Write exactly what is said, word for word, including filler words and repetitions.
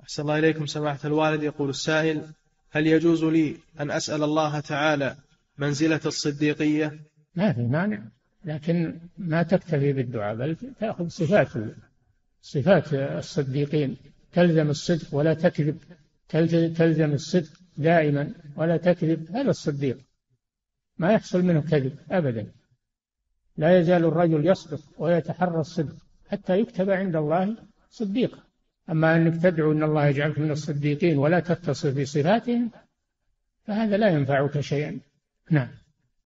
أحسن الله إليكم سماحة الوالد. يقول السائل: هل يجوز لي أن أسأل الله تعالى منزلة الصديقية؟ ما في مانع، لكن ما تكتفي بالدعاء، بل تأخذ صفات صفات الصديقين، تلزم الصدق ولا تكذب، تلزم الصدق دائما ولا تكذب. هذا الصديق ما يحصل منه كذب أبدا، لا يزال الرجل يصدق ويتحرى الصدق حتى يكتب عند الله صديقا. أما أنك تدعو أن الله يجعلك من الصديقين ولا تتصف بصفاتهم فهذا لا ينفعك شيئا. نعم.